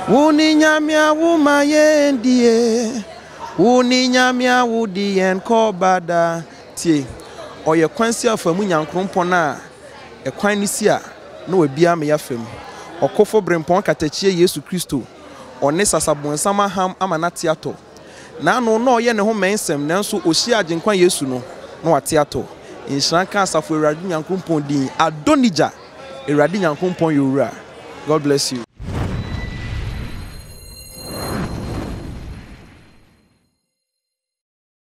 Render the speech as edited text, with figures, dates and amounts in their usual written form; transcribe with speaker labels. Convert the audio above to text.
Speaker 1: Wuni nyamia wuma yendie. Wuni nyamia wudi yen kobada. Tie. Oye kwansi afamu nyankrumpon na ekwan nisi a na wabia me yafem. Okofo brempon katachie Yesu Kristo. One sasabonsama ham amanate ato. Na no no ye ne ho mensem nanso ohia agenkwan Yesu no na wate ato. Inhran ka asafo Awurade nyankrumpon din Adonija Awurade nyankrumpon yowura. God bless you.